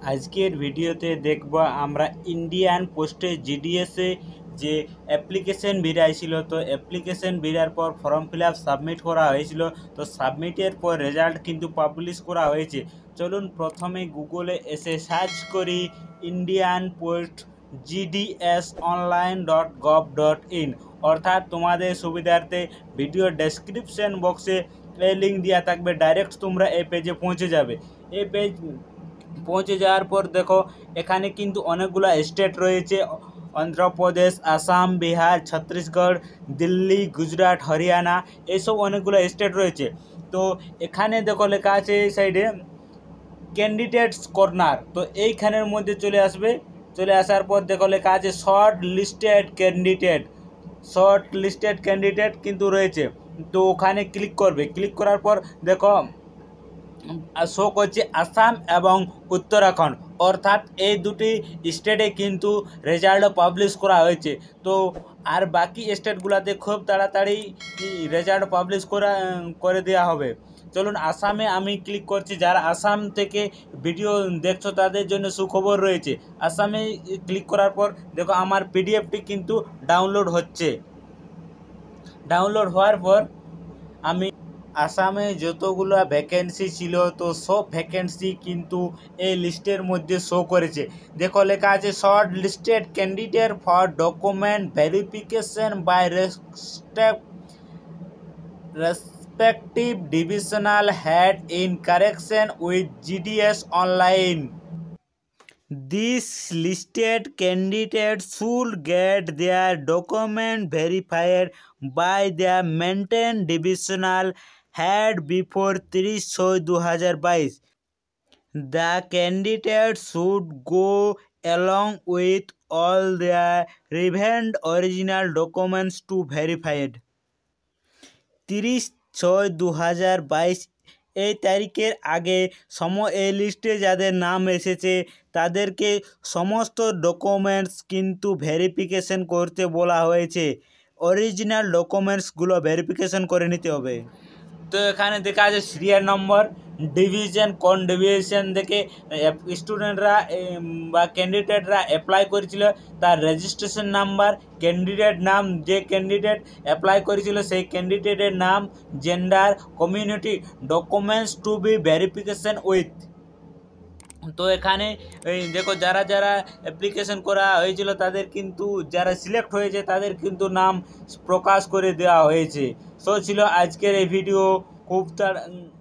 আজকের ভিডিওতে দেখব আমরা ইন্ডিয়ান পোস্টে জিডিএসে যে অ্যাপ্লিকেশন বেরিয়েছিল, তো অ্যাপ্লিকেশন বেরার পর ফর্ম ফিল আপ সাবমিট করা হয়েছিল। তো সাবমিটের পর রেজাল্ট কিন্তু পাবলিশ করা হয়েছে। চলুন প্রথমে গুগলে এসে সার্চ করি ইন্ডিয়ান পোস্ট জিডিএস online.gov.in, অর্থাৎ তোমাদের সুবিধার্থে ভিডিও ডেসক্রিপশন বক্সে এই লিঙ্ক দেওয়া থাকবে। ডাইরেক্ট তোমরা এই পেজে পৌঁছে যাবে। এই পেজ পৌঁছে যাওয়ার পর দেখো এখানে কিন্তু অনেকগুলো স্টেট রয়েছে, অন্ধ্রপ্রদেশ, আসাম, বিহার, ছত্তিশগড়, দিল্লি, গুজরাট, হরিয়ানা, এইসব অনেকগুলো স্টেট রয়েছে। তো এখানে দেখো লেখা আছে এই সাইডে ক্যান্ডিডেটস কর্নার, তো এইখানের মধ্যে চলে আসবে। চলে আসার পর দেখো লেখা আছে শর্ট লিস্টেড ক্যান্ডিডেট কিন্তু রয়েছে। তো ওখানে ক্লিক করবে। ক্লিক করার পর দেখো শো করছে আসাম এবং উত্তরাখণ্ড, অর্থাৎ এই দুটি স্টেটে কিন্তু রেজাল্ট পাবলিশ করা হয়েছে। তো আর বাকি স্টেটগুলোতে খুব তাড়াতাড়ি রেজাল্ট পাবলিশ করে দেওয়া হবে। চলুন আসামে আমি ক্লিক করছি। যারা আসাম থেকে ভিডিও দেখছো তাদের জন্য সুখবর রয়েছে। আসামে ক্লিক করার পর দেখো আমার পিডিএফটি কিন্তু ডাউনলোড হচ্ছে। ডাউনলোড হওয়ার পর আমি আসামে যতগুলো ভ্যাকেন্সি ছিল তো সব ভ্যাকেন্সি কিন্তু এই লিস্টের মধ্যে শো করেছে। দেখো লেখা আছে short listed candidate for document verification by respective divisional head in correction with GDS online. These listed candidates should get their document verified by their maintained divisional head before 30/6/2022. The candidates should go along with all their relevant original documents to verified. 30/6/2022 এই তারিখের আগে এই লিস্টে যাদের নাম এসেছে তাদেরকে সমস্ত ডকুমেন্টস কিন্তু ভেরিফিকেশন করতে বলা হয়েছে। অরিজিনাল ডকুমেন্টসগুলো ভেরিফিকেশন করে নিতে হবে। তো এখানে দেখা আছে সিরিয়াল নম্বর, ডিভিশন, কোন ডিভিশন থেকে স্টুডেন্টরা বা ক্যান্ডিডেটরা অ্যাপ্লাই করেছিল, তার রেজিস্ট্রেশন নাম্বার, ক্যান্ডিডেট নাম, যে ক্যান্ডিডেট অ্যাপ্লাই করেছিল সেই ক্যান্ডিডেটের নাম, gender, community, documents to be verification with. তো এখানে দেখো যারা যারা অ্যাপ্লিকেশন করা হয়েছিল তাদের কিন্তু যারা সিলেক্ট হয়েছে তাদের কিন্তু নাম প্রকাশ করে দেওয়া হয়েছে। সো ছিল আজকের এই ভিডিও। খুব